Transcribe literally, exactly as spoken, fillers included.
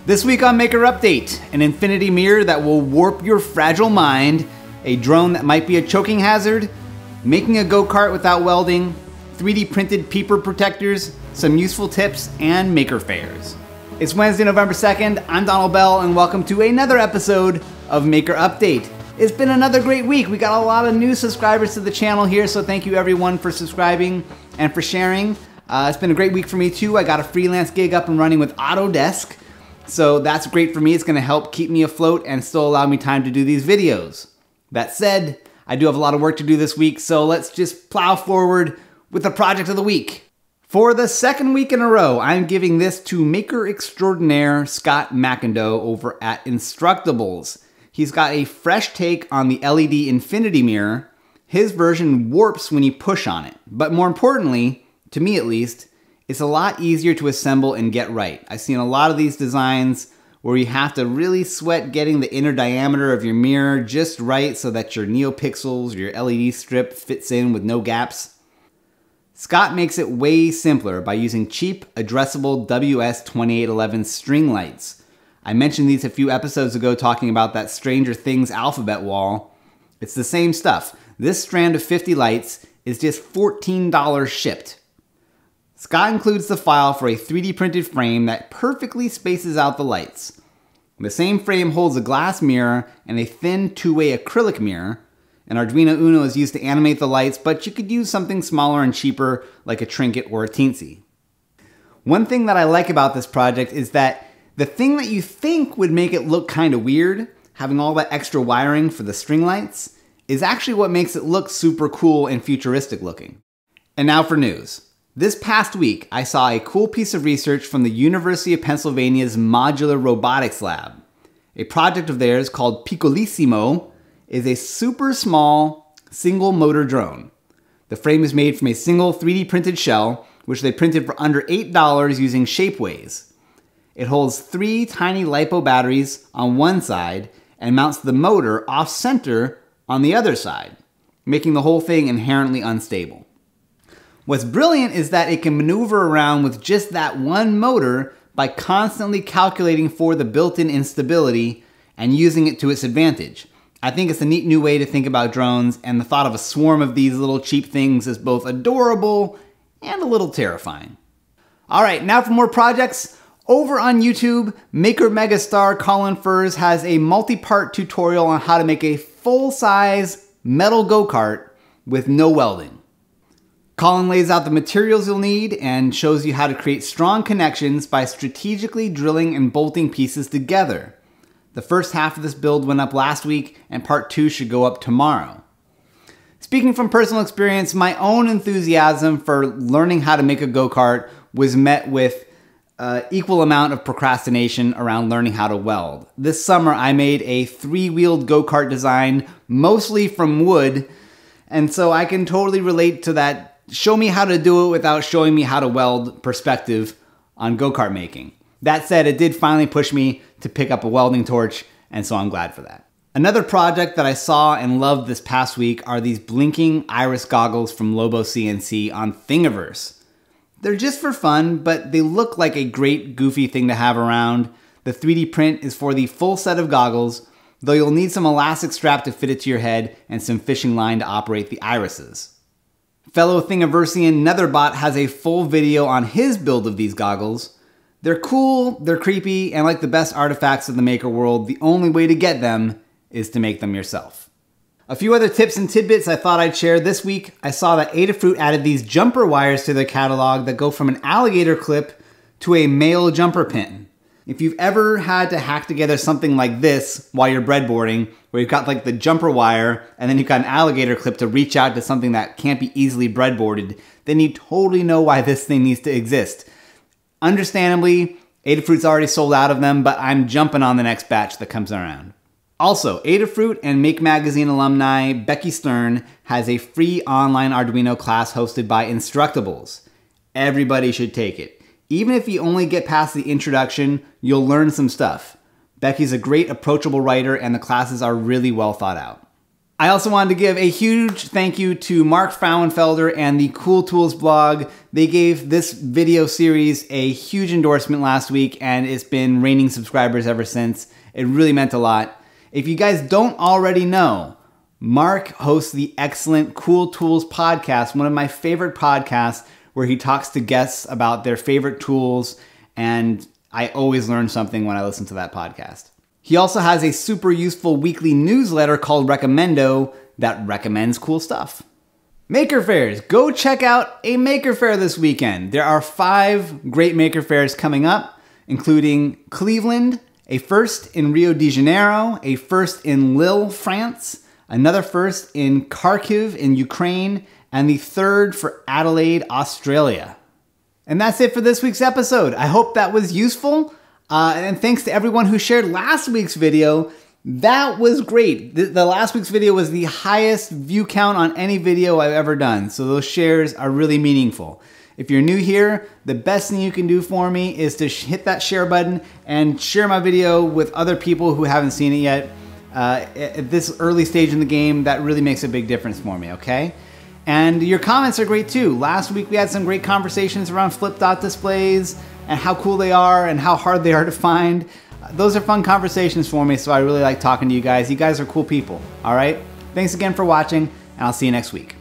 This week on Maker Update, an infinity mirror that will warp your fragile mind, a drone that might be a choking hazard, making a go-kart without welding, three D printed peeper protectors, some useful tips, and maker fairs. It's Wednesday, November second, I'm Donald Bell, and welcome to another episode of Maker Update. It's been another great week. We got a lot of new subscribers to the channel here, so thank you everyone for subscribing and for sharing. Uh, it's been a great week for me too. I got a freelance gig up and running with Autodesk. So that's great for me. It's gonna help keep me afloat and still allow me time to do these videos. That said, I do have a lot of work to do this week, so let's just plow forward with the project of the week. For the second week in a row, I'm giving this to maker extraordinaire Scott McIndoe over at Instructables. He's got a fresh take on the L E D infinity mirror. His version warps when you push on it, but more importantly, to me at least, it's a lot easier to assemble and get right. I've seen a lot of these designs where you have to really sweat getting the inner diameter of your mirror just right so that your NeoPixels, your L E D strip fits in with no gaps. Scott makes it way simpler by using cheap, addressable W S twenty-eight eleven string lights. I mentioned these a few episodes ago talking about that Stranger Things alphabet wall. It's the same stuff. This strand of fifty lights is just fourteen dollars shipped. Scott includes the file for a three D printed frame that perfectly spaces out the lights. The same frame holds a glass mirror and a thin two-way acrylic mirror. An Arduino Uno is used to animate the lights, but you could use something smaller and cheaper like a Trinket or a Teensy. One thing that I like about this project is that the thing that you think would make it look kind of weird, having all that extra wiring for the string lights, is actually what makes it look super cool and futuristic looking. And now for news. This past week, I saw a cool piece of research from the University of Pennsylvania's Modular Robotics Lab. A project of theirs called Piccolissimo is a super small single motor drone. The frame is made from a single three D printed shell, which they printed for under eight dollars using Shapeways. It holds three tiny LiPo batteries on one side and mounts the motor off-center on the other side, making the whole thing inherently unstable. What's brilliant is that it can maneuver around with just that one motor by constantly calculating for the built-in instability and using it to its advantage. I think it's a neat new way to think about drones, and the thought of a swarm of these little cheap things is both adorable and a little terrifying. All right, now for more projects. Over on YouTube, Maker Megastar Colin Furs has a multi-part tutorial on how to make a full-size metal go-kart with no welding. Colin lays out the materials you'll need and shows you how to create strong connections by strategically drilling and bolting pieces together. The first half of this build went up last week, and part two should go up tomorrow. Speaking from personal experience, my own enthusiasm for learning how to make a go-kart was met with uh, equal amount of procrastination around learning how to weld. This summer, I made a three-wheeled go-kart design, mostly from wood, and so I can totally relate to that show me how to do it without showing me how to weld perspective on go-kart making. That said, it did finally push me to pick up a welding torch, and so I'm glad for that. Another project that I saw and loved this past week are these blinking iris goggles from Lobo C N C on Thingiverse. They're just for fun, but they look like a great goofy thing to have around. The three D print is for the full set of goggles, though you'll need some elastic strap to fit it to your head and some fishing line to operate the irises. Fellow Thingiversian Netherbot has a full video on his build of these goggles. They're cool, they're creepy, and like the best artifacts of the maker world, the only way to get them is to make them yourself. A few other tips and tidbits I thought I'd share this week. I saw that Adafruit added these jumper wires to their catalog that go from an alligator clip to a male jumper pin. If you've ever had to hack together something like this while you're breadboarding, where you've got like the jumper wire and then you've got an alligator clip to reach out to something that can't be easily breadboarded, then you totally know why this thing needs to exist. Understandably, Adafruit's already sold out of them, but I'm jumping on the next batch that comes around. Also, Adafruit and Make Magazine alumni Becky Stern has a free online Arduino class hosted by Instructables. Everybody should take it. Even if you only get past the introduction, you'll learn some stuff. Becky's a great approachable writer and the classes are really well thought out. I also wanted to give a huge thank you to Mark Frauenfelder and the Cool Tools blog. They gave this video series a huge endorsement last week, and it's been raining subscribers ever since. It really meant a lot. If you guys don't already know, Mark hosts the excellent Cool Tools podcast, one of my favorite podcasts, where he talks to guests about their favorite tools, and I always learn something when I listen to that podcast. He also has a super useful weekly newsletter called Recommendo that recommends cool stuff. Maker fairs. Go check out a maker fair this weekend. There are five great maker fairs coming up, including Cleveland, a first in Rio de Janeiro, a first in Lille, France, another first in Kharkiv in Ukraine, and the third for Adelaide, Australia. And that's it for this week's episode. I hope that was useful. Uh, and thanks to everyone who shared last week's video. That was great. The, the last week's video was the highest view count on any video I've ever done. So those shares are really meaningful. If you're new here, the best thing you can do for me is to hit that share button and share my video with other people who haven't seen it yet. Uh, at this early stage in the game, that really makes a big difference for me, okay? And your comments are great too. Last week we had some great conversations around flip dot displays and how cool they are and how hard they are to find. Those are fun conversations for me, so I really like talking to you guys. You guys are cool people, all right? Thanks again for watching, and I'll see you next week.